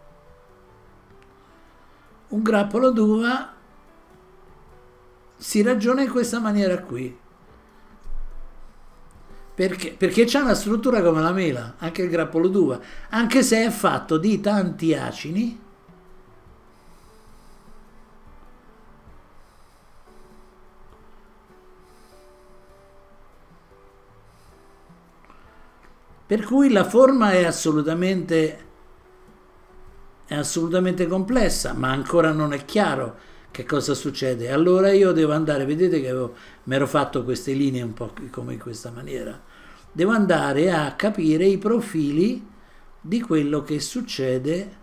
Un grappolo d'uva si ragiona in questa maniera qui, Perché c'ha una struttura come la mela, anche il grappolo d'uva, anche se è fatto di tanti acini. Per cui la forma è assolutamente complessa, ma ancora non è chiaro che cosa succede. Allora io devo andare, vedete che mi ero fatto queste linee un po' come in questa maniera, devo andare a capire i profili di quello che succede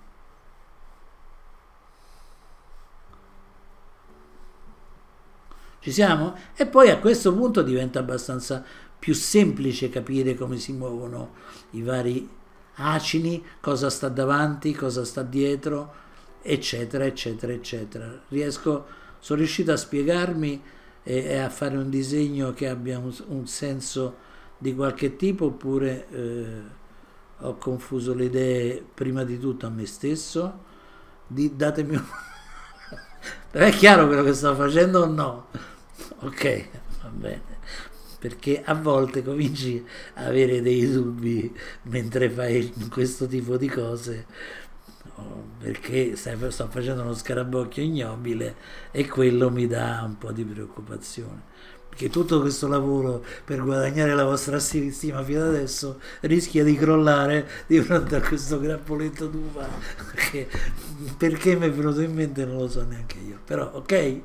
Ci siamo? E poi a questo punto diventa abbastanza più semplice capire come si muovono i vari acini, cosa sta davanti, cosa sta dietro, eccetera, eccetera, eccetera. Sono riuscito a spiegarmi e a fare un disegno che abbia un senso di qualche tipo, oppure ho confuso le idee prima di tutto a me stesso? Datemi un... È chiaro quello che sto facendo o no? Ok, va bene. Perché a volte cominci a avere dei dubbi mentre fai questo tipo di cose, perché sto facendo uno scarabocchio ignobile e quello mi dà un po' di preoccupazione. Perché tutto questo lavoro per guadagnare la vostra stima fino adesso rischia di crollare di fronte a questo grappoletto d'uva. Perché mi è venuto in mente non lo so neanche io. Però ok?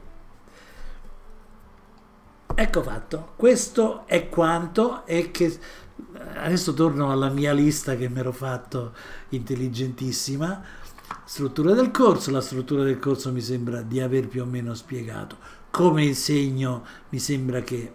Ecco fatto. Questo è quanto. E che adesso torno alla mia lista che mi ero fatto intelligentissima. Struttura del corso. La struttura del corso mi sembra di aver più o meno spiegato. Come insegno mi sembra che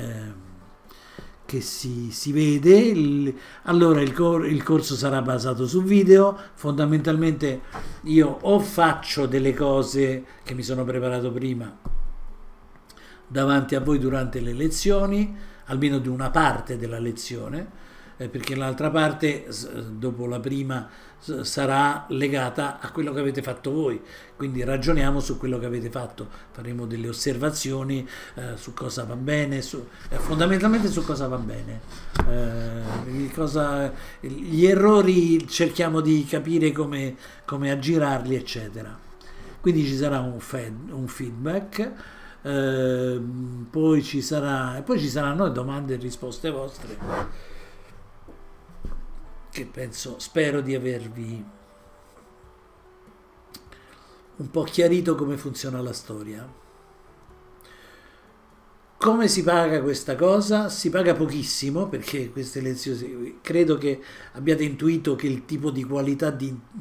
si vede. Allora il corso sarà basato su video. Fondamentalmente io o faccio delle cose che mi sono preparato prima davanti a voi durante le lezioni, almeno di una parte della lezione, perché l'altra parte dopo la prima sarà legata a quello che avete fatto voi, quindi ragioniamo su quello che avete fatto, faremo delle osservazioni su cosa va bene, fondamentalmente su cosa va bene, gli errori cerchiamo di capire come aggirarli, eccetera. Quindi ci sarà un feedback, poi ci saranno domande e risposte vostre, che spero di avervi un po' chiarito come funziona la storia. Come si paga questa cosa? Si paga pochissimo, perché queste lezioni, credo che abbiate intuito che il tipo di qualità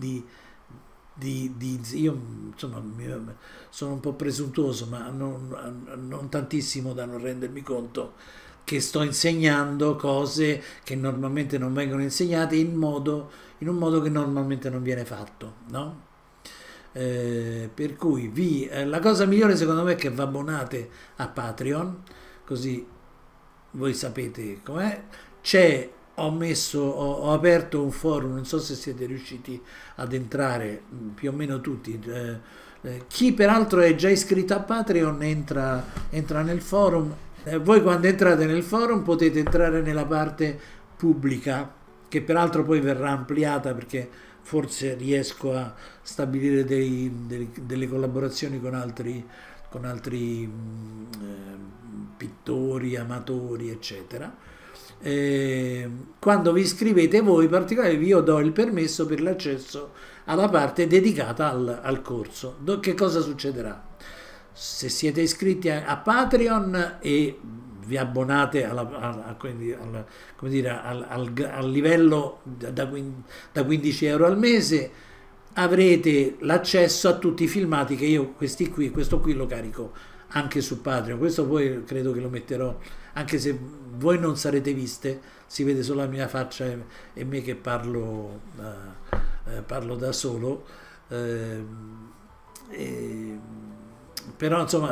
io insomma sono un po' presuntuoso, ma non tantissimo da non rendermi conto che sto insegnando cose che normalmente non vengono insegnate in un modo che normalmente non viene fatto, no? Per cui la cosa migliore secondo me è che vi abbonate a Patreon, così voi sapete com'è. Ho aperto un forum, non so se siete riusciti ad entrare, più o meno tutti. Chi peraltro è già iscritto a Patreon entra nel forum. Voi quando entrate nel forum potete entrare nella parte pubblica, che peraltro poi verrà ampliata, perché forse riesco a stabilire delle collaborazioni con altri pittori, amatori, eccetera. Quando vi iscrivete voi particolare, io do il permesso per l'accesso alla parte dedicata al corso. Che cosa succederà? Se siete iscritti a Patreon e vi abbonate al livello da 15 euro al mese, avrete l'accesso a tutti i filmati che io, questo qui lo carico anche su Patreon. Questo poi credo che lo metterò, anche se voi non sarete viste, si vede solo la mia faccia e me che parlo da solo, però insomma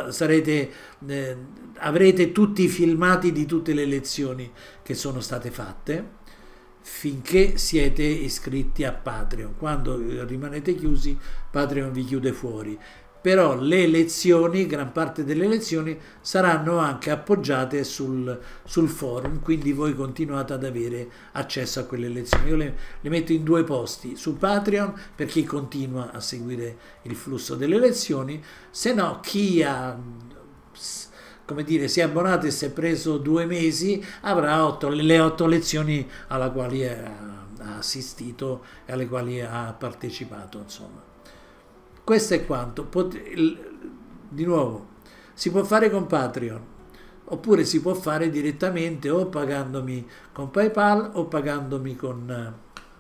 avrete tutti i filmati di tutte le lezioni che sono state fatte finché siete iscritti a Patreon. Quando rimanete chiusi, Patreon vi chiude fuori. però le lezioni, gran parte delle lezioni, saranno anche appoggiate sul forum, quindi voi continuate ad avere accesso a quelle lezioni. Io le metto in due posti, su Patreon per chi continua a seguire il flusso delle lezioni, se no chi ha, come dire, si è abbonato e si è preso 2 mesi avrà le 8 lezioni alla quali ha assistito e alle quali ha partecipato, insomma. Questo è quanto. Di nuovo, si può fare con Patreon, oppure si può fare direttamente o pagandomi con PayPal o pagandomi con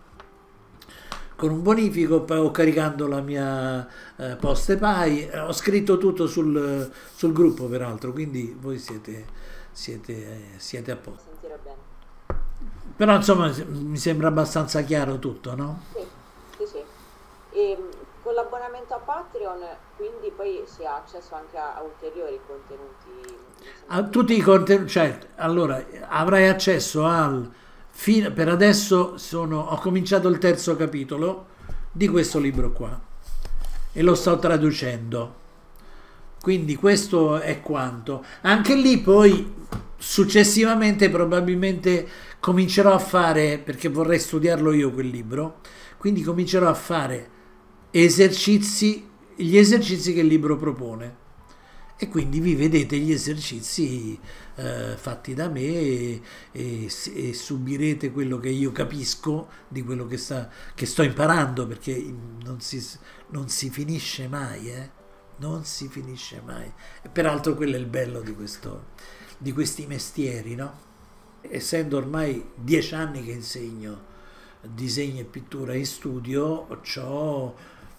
un bonifico o caricando la mia PostePay. Ho scritto tutto sul gruppo, peraltro, quindi voi siete a posto. Sentirò bene. Però insomma mi sembra abbastanza chiaro tutto, no? Sì, sì. E con l'abbonamento a Patreon, quindi poi si ha accesso anche a ulteriori contenuti. A tutti i contenuti, certo. Allora, avrai accesso per adesso ho cominciato il 3° capitolo di questo libro qua e lo sto traducendo. Quindi questo è quanto. Anche lì poi successivamente probabilmente comincerò a fare, perché vorrei studiarlo io quel libro, quindi comincerò a fare gli esercizi che il libro propone, e quindi vi vedete gli esercizi fatti da me e subirete quello che io capisco di quello che sto imparando, perché non si finisce mai, non si finisce mai. E peraltro quello è il bello di questi mestieri, no? Essendo ormai 10 anni che insegno disegno e pittura in studio, c'ho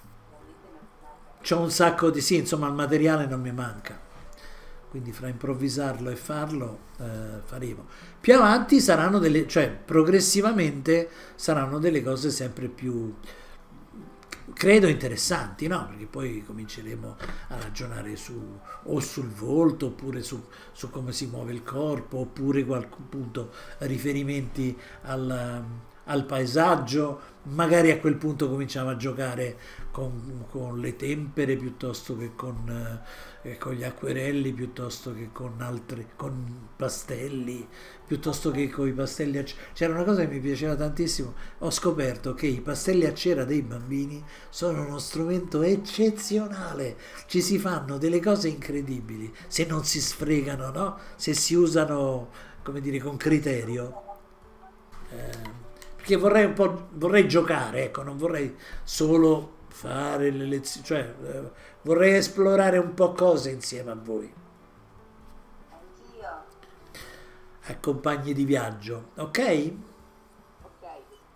un sacco di, sì, insomma, il materiale non mi manca, quindi fra improvvisarlo e farlo faremo. Più avanti saranno progressivamente saranno delle cose sempre più, credo, interessanti, no? Perché poi cominceremo a ragionare o sul volto, oppure su come si muove il corpo, oppure appunto riferimenti al paesaggio. Magari a quel punto cominciamo a giocare con le tempere piuttosto che con gli acquerelli, piuttosto che con pastelli, piuttosto che con i pastelli a cera. C'era una cosa che mi piaceva tantissimo: ho scoperto che i pastelli a cera dei bambini sono uno strumento eccezionale, ci si fanno delle cose incredibili se non si sfregano, no? Se si usano, come dire, con criterio. Perché vorrei giocare, ecco, non vorrei solo fare le lezioni, cioè vorrei esplorare un po' cose insieme a voi, Anch'io. a compagni di viaggio, ok? Ok.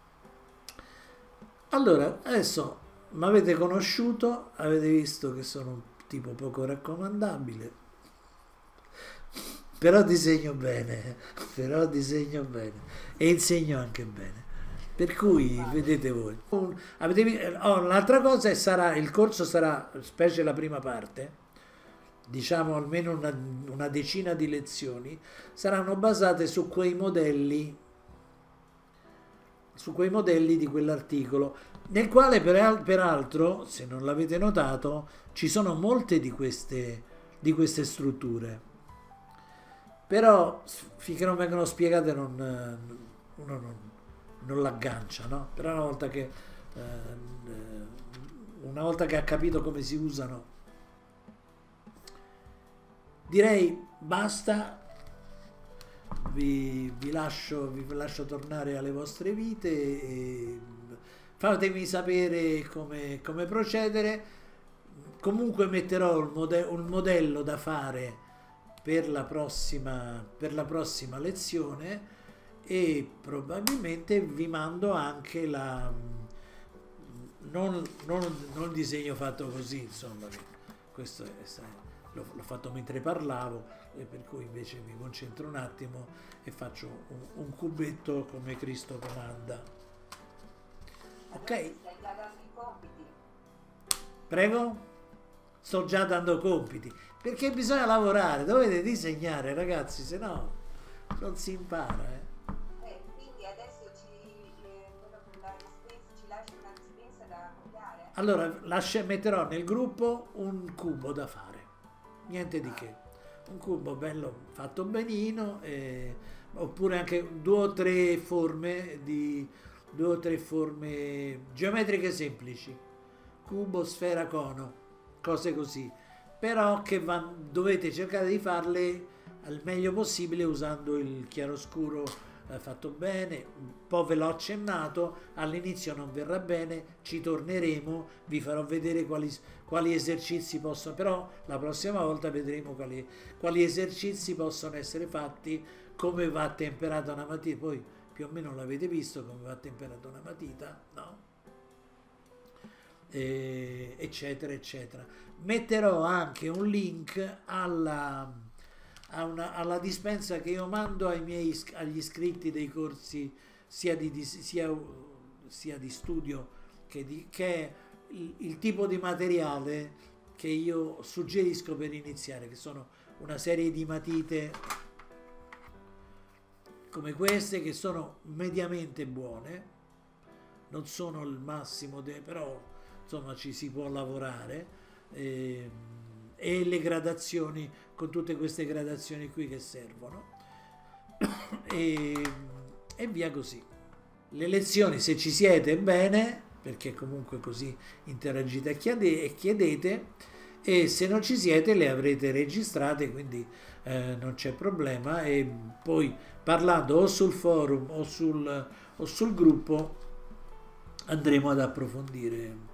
Allora, adesso mi avete conosciuto, avete visto che sono un tipo poco raccomandabile, però disegno bene, e insegno anche bene. Per cui vedete voi. L'altra cosa il corso sarà, specie la prima parte, diciamo almeno una decina di lezioni, saranno basate su quei modelli di quell'articolo, nel quale peraltro, se non l'avete notato, ci sono molte di queste strutture. Però finché non vengono spiegate uno non l'aggancia, no? Però una volta che ha capito come si usano, direi basta, vi lascio tornare alle vostre vite e fatemi sapere come procedere. Comunque metterò un modello da fare per la prossima lezione, e probabilmente vi mando anche non il disegno fatto così, insomma, questo l'ho fatto mentre parlavo, e per cui invece mi concentro un attimo e faccio un cubetto come Cristo comanda. Ok? Stai già dando i compiti. Prego? Sto già dando compiti, perché bisogna lavorare, dovete disegnare, ragazzi, se no non si impara, Quindi adesso ci lasci una dispensa da copiare? Allora metterò nel gruppo un cubo da fare, niente di che, un cubo bello fatto benino, oppure anche due o tre forme geometriche semplici, cubo, sfera, cono, cose così, però che dovete cercare di farle al meglio possibile usando il chiaroscuro fatto bene, un po' ve l'ho accennato, all'inizio non verrà bene, ci torneremo, vi farò vedere quali esercizi possono, però la prossima volta vedremo quali esercizi possono essere fatti, come va temperata una matita, poi più o meno l'avete visto come va temperata una matita, no? Eccetera eccetera. Metterò anche un link alla dispensa che io mando agli iscritti dei corsi sia di studio che è il tipo di materiale che io suggerisco per iniziare, che sono una serie di matite come queste, che sono mediamente buone, non sono il massimo, però insomma ci si può lavorare, e le gradazioni, con tutte queste gradazioni qui che servono, e via così. Le lezioni, se ci siete, bene, perché comunque così interagite e chiedete, e se non ci siete le avrete registrate, quindi non c'è problema, e poi parlando o sul forum o sul gruppo andremo ad approfondire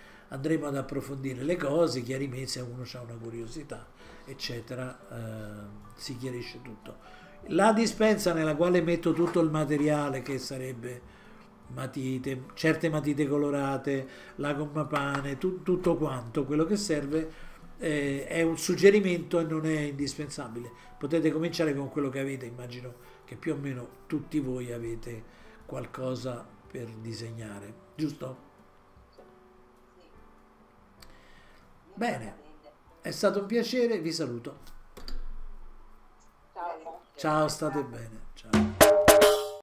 le cose, chiarimenti, se uno ha una curiosità, eccetera, si chiarisce tutto. La dispensa nella quale metto tutto il materiale, che sarebbe matite, certe matite colorate, la gomma pane, tutto quanto quello che serve, è un suggerimento e non è indispensabile. Potete cominciare con quello che avete, immagino che più o meno tutti voi avete qualcosa per disegnare, giusto? Bene, è stato un piacere, vi saluto. Ciao. Ciao, state bene. Ciao.